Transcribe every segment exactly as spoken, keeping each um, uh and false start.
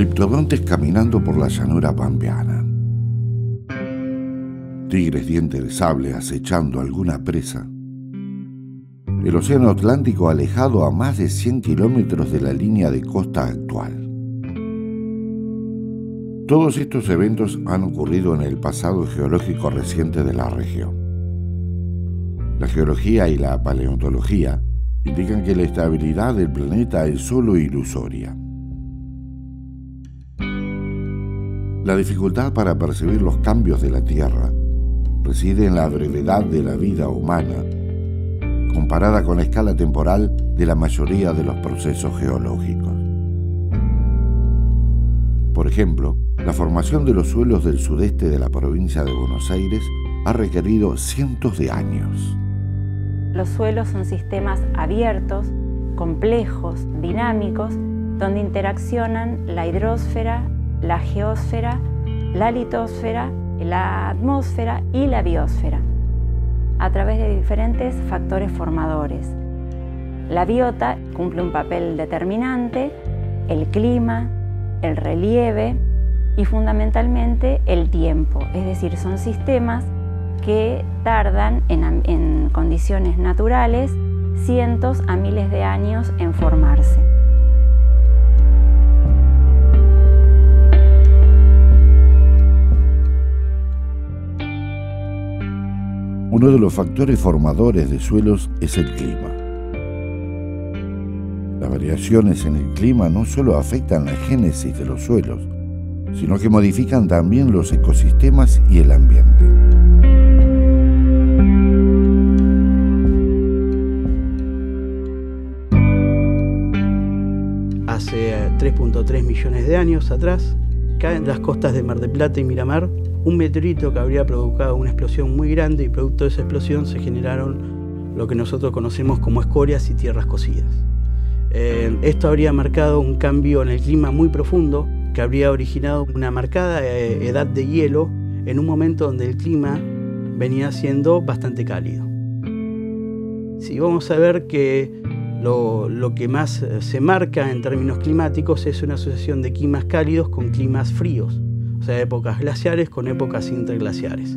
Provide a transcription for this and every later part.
Triptodontes caminando por la llanura pampeana. Tigres dientes de sable acechando alguna presa. El océano Atlántico alejado a más de cien kilómetros de la línea de costa actual. Todos estos eventos han ocurrido en el pasado geológico reciente de la región. La geología y la paleontología indican que la estabilidad del planeta es solo ilusoria. La dificultad para percibir los cambios de la Tierra reside en la brevedad de la vida humana, comparada con la escala temporal de la mayoría de los procesos geológicos. Por ejemplo, la formación de los suelos del sudeste de la provincia de Buenos Aires ha requerido cientos de años. Los suelos son sistemas abiertos, complejos, dinámicos, donde interaccionan la hidrosfera, la geósfera, la litosfera, la atmósfera y la biosfera, a través de diferentes factores formadores. La biota cumple un papel determinante, el clima, el relieve y fundamentalmente el tiempo, es decir, son sistemas que tardan en, en condiciones naturales cientos a miles de años en formarse. Uno de los factores formadores de suelos es el clima. Las variaciones en el clima no solo afectan la génesis de los suelos, sino que modifican también los ecosistemas y el ambiente. Hace tres punto tres millones de años atrás, caen las costas de Mar del Plata y Miramar un meteorito que habría provocado una explosión muy grande, y producto de esa explosión se generaron lo que nosotros conocemos como escorias y tierras cocidas. Eh, esto habría marcado un cambio en el clima muy profundo, que habría originado una marcada eh, edad de hielo en un momento donde el clima venía siendo bastante cálido. Si vamos a ver que lo, lo que más se marca en términos climáticos es una asociación de climas cálidos con climas fríos, o sea, épocas glaciares con épocas interglaciares.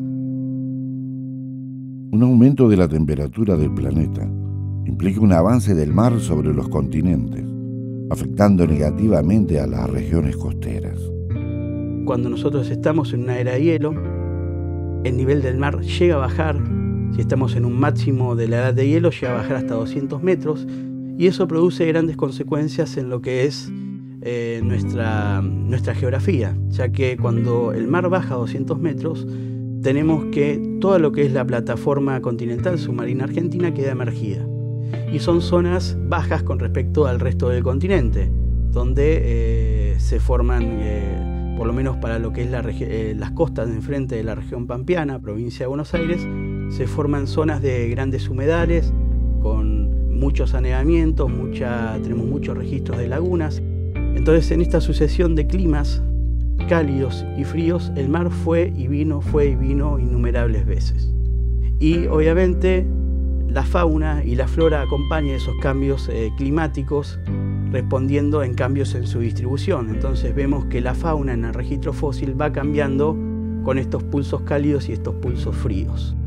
Un aumento de la temperatura del planeta implica un avance del mar sobre los continentes, afectando negativamente a las regiones costeras. Cuando nosotros estamos en una era de hielo, el nivel del mar llega a bajar. Si estamos en un máximo de la edad de hielo, llega a bajar hasta doscientos metros, y eso produce grandes consecuencias en lo que es eh, nuestra, nuestra geografía, ya que cuando el mar baja a doscientos metros, tenemos que todo lo que es la plataforma continental submarina argentina queda emergida. Y son zonas bajas con respecto al resto del continente, donde eh, se forman, eh, por lo menos para lo que es la eh, las costas de enfrente de la región pampeana, provincia de Buenos Aires, se forman zonas de grandes humedales, con muchos anegamientos, mucha, tenemos muchos registros de lagunas. Entonces, en esta sucesión de climas cálidos y fríos, el mar fue y vino, fue y vino innumerables veces. Y obviamente la fauna y la flora acompañan esos cambios eh, climáticos, respondiendo en cambios en su distribución. Entonces vemos que la fauna en el registro fósil va cambiando con estos pulsos cálidos y estos pulsos fríos.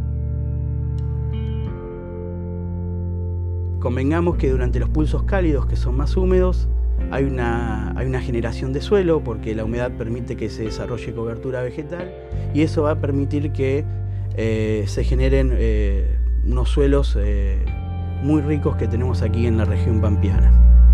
Convengamos que durante los pulsos cálidos, que son más húmedos, hay una, hay una generación de suelo, porque la humedad permite que se desarrolle cobertura vegetal, y eso va a permitir que eh, se generen eh, unos suelos eh, muy ricos que tenemos aquí en la región pampeana.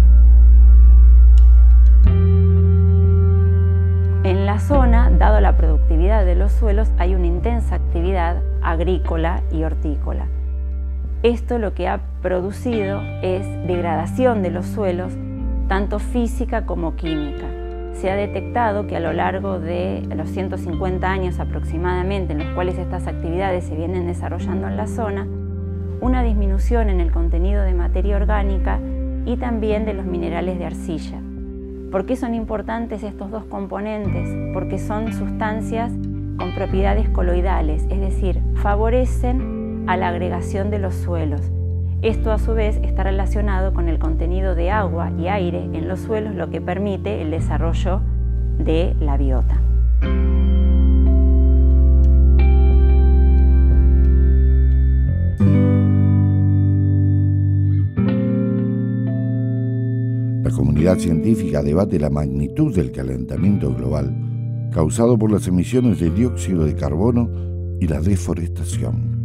En la zona, dado la productividad de los suelos, hay una intensa actividad agrícola y hortícola. Esto lo que ha producido es degradación de los suelos, tanto física como química. Se ha detectado que a lo largo de los ciento cincuenta años aproximadamente en los cuales estas actividades se vienen desarrollando en la zona, una disminución en el contenido de materia orgánica y también de los minerales de arcilla. ¿Por qué son importantes estos dos componentes? Porque son sustancias con propiedades coloidales, es decir, favorecen a la agregación de los suelos. Esto a su vez está relacionado con el contenido de agua y aire en los suelos, lo que permite el desarrollo de la biota. La comunidad científica debate la magnitud del calentamiento global causado por las emisiones de dióxido de carbono y la deforestación.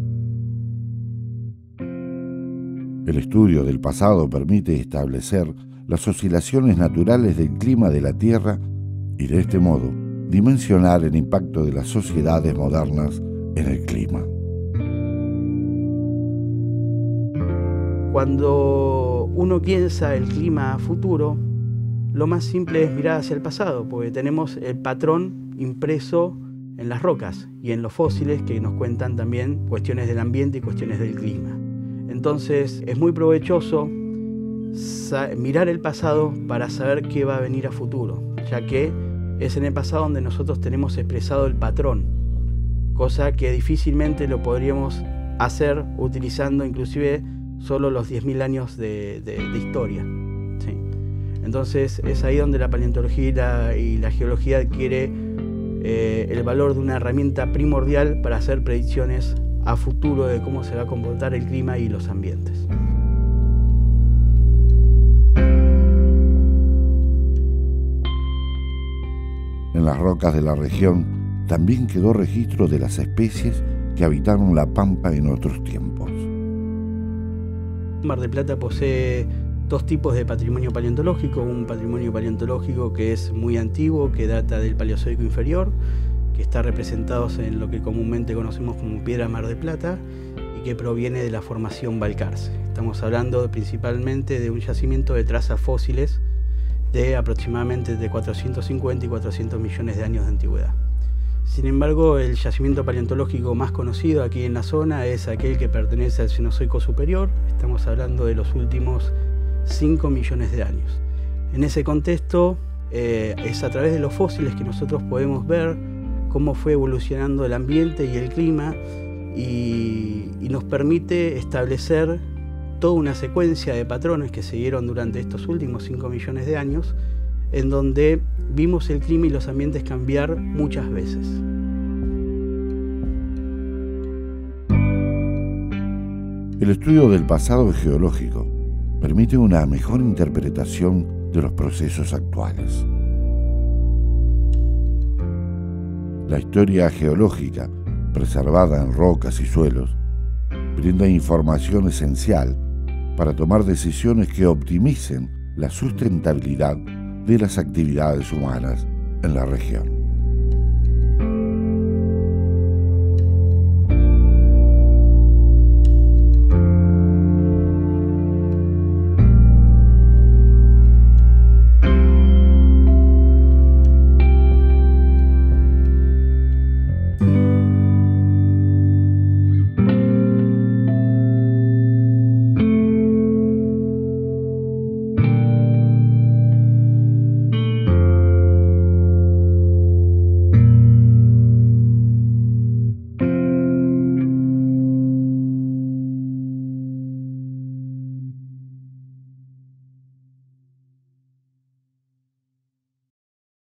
El estudio del pasado permite establecer las oscilaciones naturales del clima de la Tierra y de este modo dimensionar el impacto de las sociedades modernas en el clima. Cuando uno piensa el clima futuro, lo más simple es mirar hacia el pasado, porque tenemos el patrón impreso en las rocas y en los fósiles que nos cuentan también cuestiones del ambiente y cuestiones del clima. Entonces es muy provechoso mirar el pasado para saber qué va a venir a futuro, ya que es en el pasado donde nosotros tenemos expresado el patrón, cosa que difícilmente lo podríamos hacer utilizando inclusive solo los diez mil años de, de, de historia. ¿Sí? Entonces es ahí donde la paleontología y la, y la geología adquiere eh, el valor de una herramienta primordial para hacer predicciones a futuro de cómo se va a comportar el clima y los ambientes. En las rocas de la región también quedó registro de las especies que habitaron la pampa en otros tiempos. Mar del Plata posee dos tipos de patrimonio paleontológico, un patrimonio paleontológico que es muy antiguo, que data del Paleozoico inferior, que está representado en lo que comúnmente conocemos como piedra Mar del Plata y que proviene de la formación Balcarce. Estamos hablando principalmente de un yacimiento de trazas fósiles de aproximadamente de cuatrocientos cincuenta y cuatrocientos millones de años de antigüedad. Sin embargo, el yacimiento paleontológico más conocido aquí en la zona es aquel que pertenece al Cenozoico superior. Estamos hablando de los últimos cinco millones de años. En ese contexto, eh, es a través de los fósiles que nosotros podemos ver cómo fue evolucionando el ambiente y el clima y, y nos permite establecer toda una secuencia de patrones que se dieron durante estos últimos cinco millones de años, en donde vimos el clima y los ambientes cambiar muchas veces. El estudio del pasado geológico permite una mejor interpretación de los procesos actuales. La historia geológica, preservada en rocas y suelos, brinda información esencial para tomar decisiones que optimicen la sustentabilidad de las actividades humanas en la región.